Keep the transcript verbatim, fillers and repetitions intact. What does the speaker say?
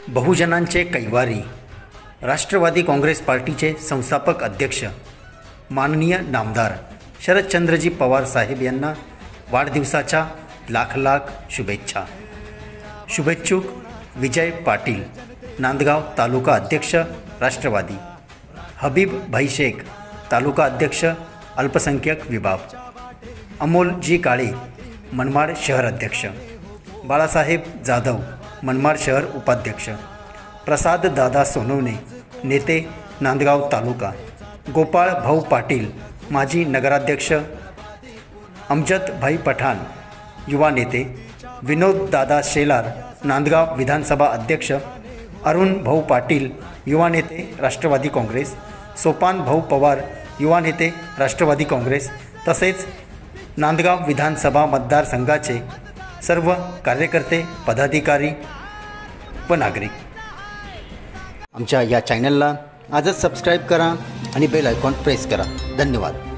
बहुजनांचे कैवारी राष्ट्रवादी काँग्रेस पार्टीचे संस्थापक अध्यक्ष माननीय नामदार शरदचंद्रजी पवार साहेब यांना वाढदिवसाच्या लाख लाख शुभेच्छा। शुभेच्छुक विजय पाटील, नांदगाव तालुका अध्यक्ष राष्ट्रवादी, हबीब भाई शेख तालुका अध्यक्ष अल्पसंख्याक विभाग, अमोल जी काळे मनमाड शहर अध्यक्ष, बाळासाहेब जाधव मनमाड शहर उपाध्यक्ष, प्रसाद दादा सोनवणे नेते नांदगाव तालुका, गोपाळ भाऊ पाटील माजी नगराध्यक्ष, अमजद भाई पठाण युवा नेते, विनोद दादा शेलार नांदगाव विधानसभा अध्यक्ष, अरुण भाऊ पाटील युवा नेते राष्ट्रवादी काँग्रेस, सोपान भाऊ पवार युवा नेते राष्ट्रवादी काँग्रेस तसेच नांदगाव विधानसभा मतदारसंघाचे सर्व कार्यकर्ते, पदाधिकारी व नागरिक। आमच्या या चॅनलला आजच सबस्क्राईब करा आणि बेल आयकॉन प्रेस करा। धन्यवाद।